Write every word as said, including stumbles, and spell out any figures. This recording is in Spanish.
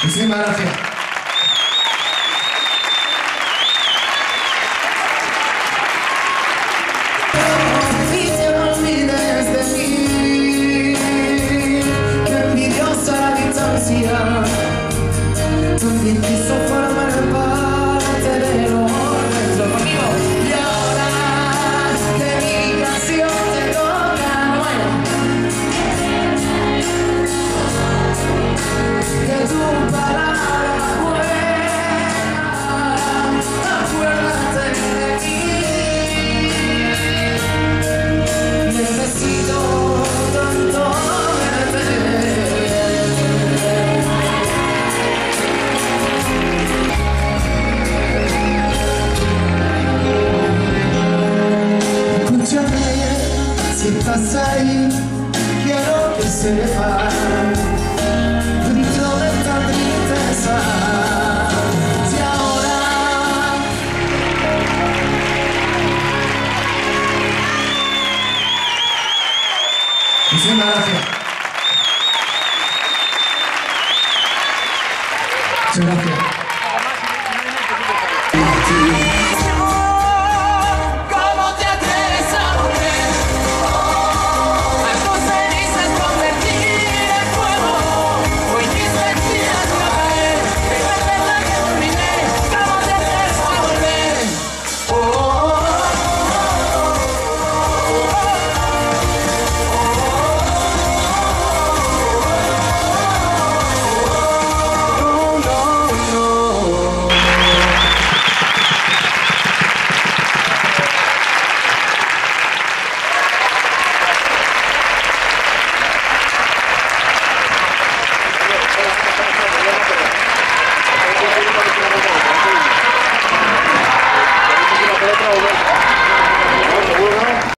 Muchísimas gracias. Y te olvides de mí, que envidiosa la distancia también quiso formar parte de lo nuestro conmigo. Y ahora que mi canción te toca, bueno, que tu palabra buena, acuérdate de mí. Necesito tanto verte. Escúchame, si estás ahí, quiero que sepas dentro de esta tristeza. Si ahora muchísimas gracias. Muchas gracias. ¿Cómo te atreves a volver? A tus cenizas convertir en fuego. Hoy mis mentiras van a caer. Recuerda la que terminé. ¿Cómo te atreves a volver? Oh, oh, Otra vez.